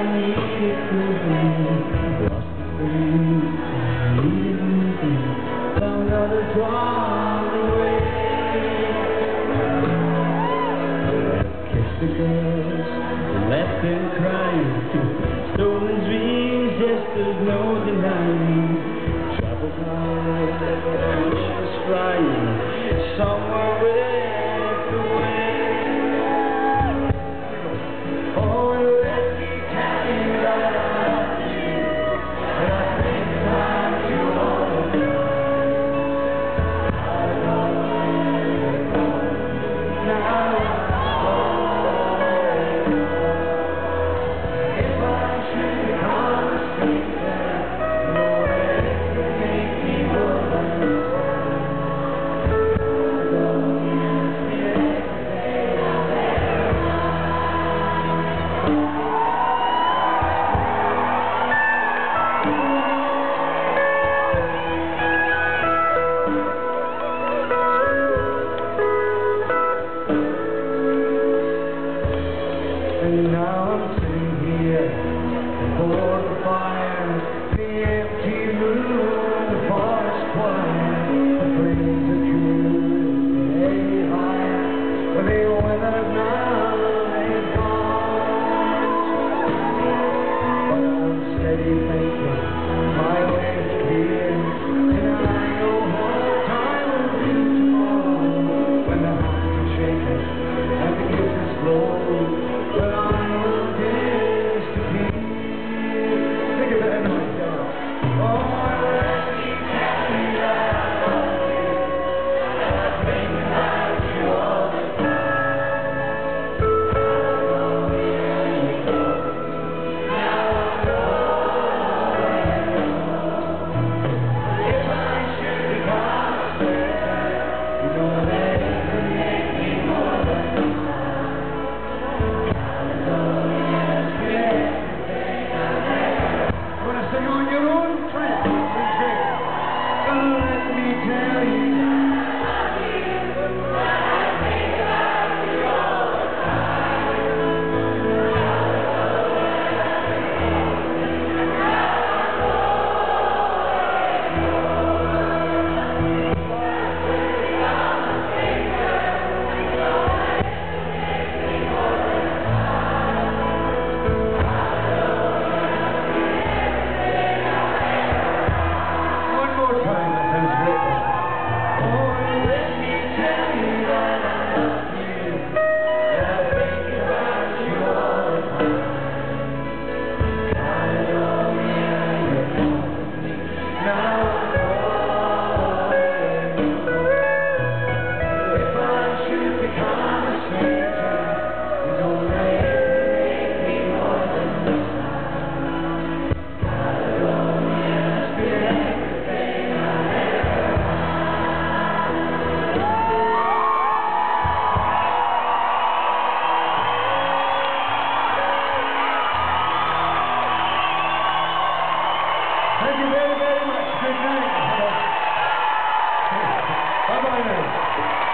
needed moving, lost the things I needed moving, found others drawing away. Kissed the girls, left them crying, stolen dreams, yes, there's no denying. Traveled high, wishes flying, somewhere with the wind. And now I'm sitting here before the fire, the empty room, the forest quiet, the flames are cool, they higher, but they withered now, they've gone. But I'm steady thinking, my way is clear, and I know what time will be tomorrow, when the house is shaking, and the kisses flow. But I will disappear. Think of that noise down. Oh, let me tell you that I love you, and I think about you all the time. I know you know, now I know. If I should become a stranger, you know that it could make me more than on your own trip. Let me tell you I love you, and I think about you all the time. Thank you very, very much. Good night. Bye-bye now.